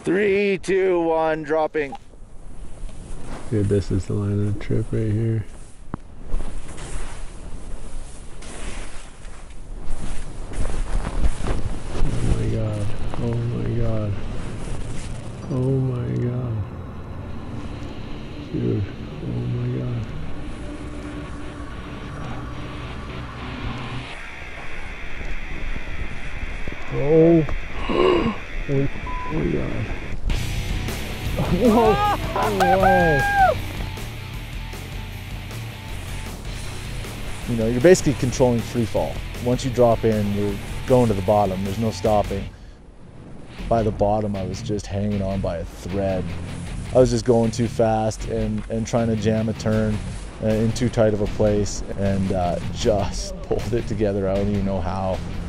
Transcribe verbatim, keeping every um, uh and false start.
Three, two, one, dropping. Dude, this is the line of the trip right here. Oh my god. Oh my god. Oh my god. Dude, oh my god. Oh. Oh, oh my god. Whoa! Whoa! You know, you're basically controlling free fall. Once you drop in, you're going to the bottom. There's no stopping. By the bottom, I was just hanging on by a thread. I was just going too fast and, and trying to jam a turn uh, in too tight of a place, and uh, just pulled it together. I don't even know how.